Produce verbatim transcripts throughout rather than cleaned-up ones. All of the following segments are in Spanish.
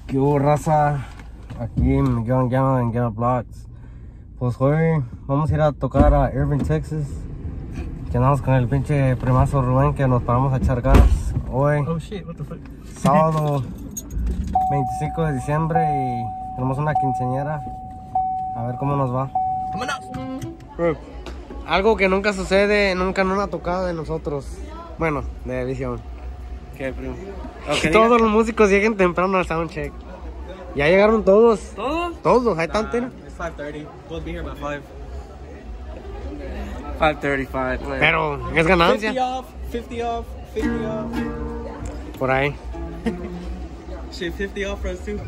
¿Qué hubo, raza? Aquí en Miguel Llama en Llama Vlogs. Pues hoy vamos a ir a tocar a Irving, Texas. Que andamos con el pinche primazo Rubén, que nos paramos a echar gas hoy. Oh shit, what the fuck? Sábado veinticinco de diciembre y tenemos una quinceañera. A ver cómo nos va. ¡Vámonos! Algo que nunca sucede, nunca no ha tocado de nosotros. Bueno, de visión. ¿Qué, primo? Que todos los músicos lleguen temprano al soundcheck. Ya llegaron todos. ¿Todos? Todos, ahí están, tira. It's five thirty. We'll be here by five. five thirty-five. Pero es ganancia. fifty off, fifty off, fifty off. Por ahí. Shit, fifty off for us too.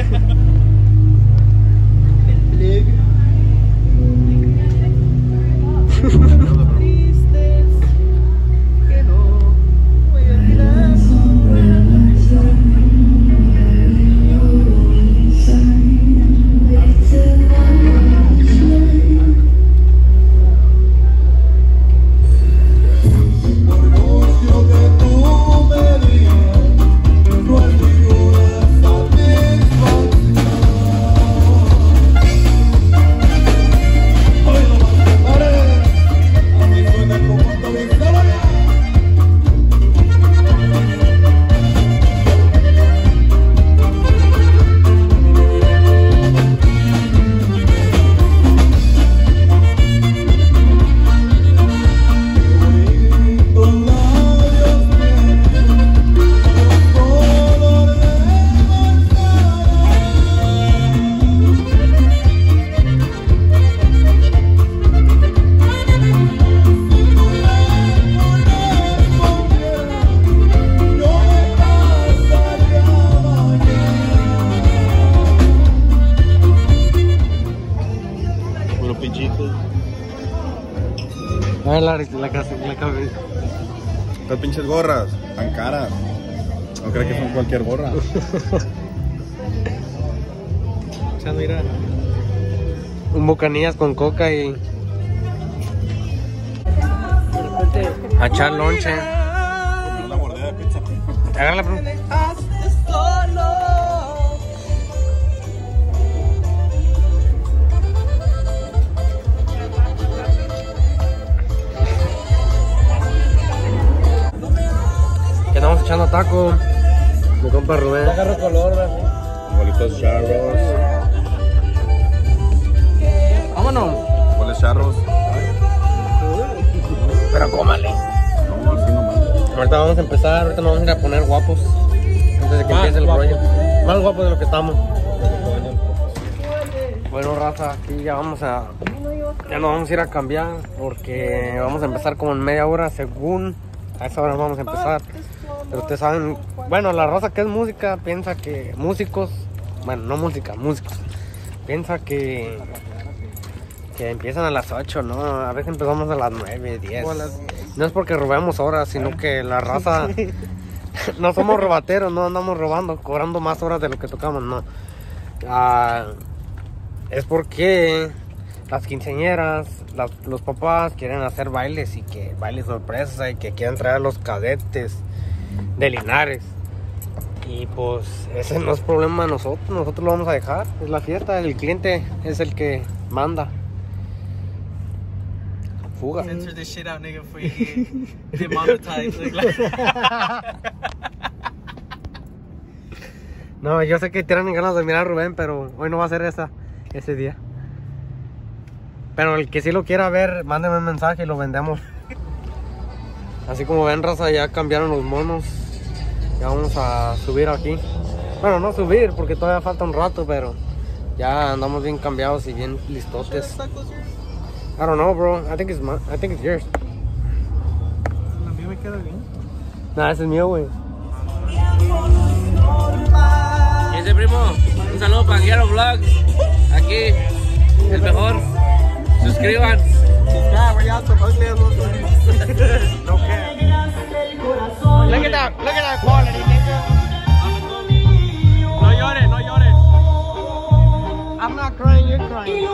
A ver, la, la casa, la cabeza. Estas pinches gorras, tan caras. No creo que son cualquier gorra. O sea, mira. Un bocanillas con coca y a echar lonche. Una mordida de pizza. Agárrala, bro. Estamos echando taco. Mi compa Rubén. Agarro color, ¿verdad? Bolitos charros. Vámonos. ¿Cuáles charros? Pero cómale. No, así nomás. Ahorita vamos a empezar, ahorita nos vamos a ir a poner guapos. Antes de que Más empiece el guapos. rollo. Más guapos de lo que estamos. Bueno, raza, aquí ya vamos a... Ya nos vamos a ir a cambiar porque vamos a empezar como en media hora según... A esa hora vamos a empezar. Pero ustedes saben, bueno, la raza que es música piensa que músicos, bueno, no música, músicos, piensa que que empiezan a las ocho, ¿no? A veces empezamos a las nueve, diez. No es porque robemos horas, sino que la raza, no somos robateros, no andamos robando, cobrando más horas de lo que tocamos, no. Ah, es porque las quinceañeras, las, los papás quieren hacer bailes y que bailes sorpresa y que quieren traer a los cadetes de Linares. Y pues ese no es problema de nosotros, nosotros lo vamos a dejar, es la fiesta, el cliente es el que manda. Fuga. Censor this shit out, nigga, before you get demonetized. Like, No, yo sé que tienen ganas de mirar a Rubén, pero hoy no va a ser esa, ese día. Pero el que sí lo quiera ver, mándeme un mensaje y lo vendemos. Así como ven, raza, ya cambiaron los monos. Ya vamos a subir aquí. Bueno, no subir porque todavía falta un rato, pero ya andamos bien cambiados y bien listotes. I don't know, bro. I think it's my, I think it's yours. a mí me queda bien. Nah, ese es mío, güey. Ese primo, un saludo para Guerrero Vlogs. Aquí, el mejor. Suscriban. Yeah, we're out to ugly as little. No care. Look at that, look at that quality, nigga. No llores, no llores. I'm not crying, you're crying.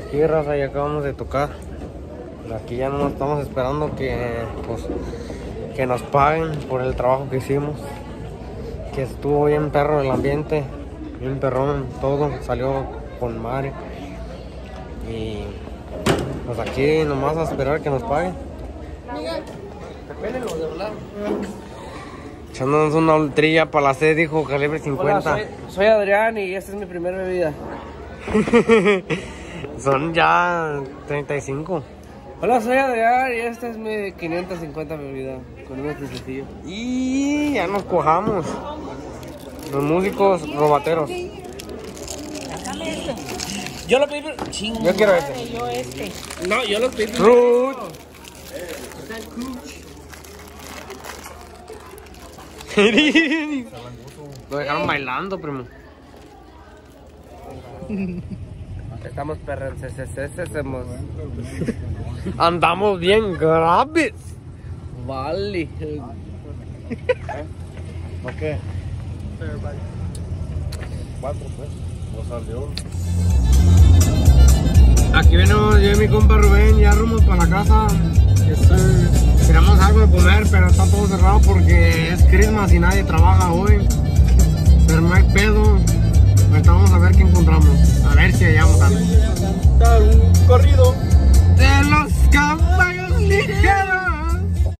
aquí, raza, ya acabamos de tocar. Aquí ya no estamos esperando que, pues, que nos paguen por el trabajo que hicimos. Que estuvo bien perro el ambiente, bien perrón, todo salió con madre. Y pues aquí nomás a esperar que nos paguen. Echándonos una ultrilla para la sed, dijo Calibre cincuenta. Hola, soy, soy Adrián y esta es mi primera bebida. Son ya treinta y cinco. Hola, soy Adrián y esta es mi quinientos cincuenta bebida con un sencillo. Y ya nos cojamos. Los músicos robateros. Yo lo pedí, chingo. Yo quiero ese. Yo este. No, yo lo pedí. Fruit. Lo dejaron bailando, primo. Estamos perrenses, hacemos. Andamos bien graves. Vale. Ok. Cuatro, pues. Dos salió. Aquí venimos yo y mi compa Rubén, ya rumbo para la casa. Tenemos algo de comer, pero está todo cerrado porque es Christmas y nadie trabaja hoy. Pero no hay pedo. Ahorita vamos a ver qué encontramos. A ver si hallamos algo. Un corrido De los caballos ligeros.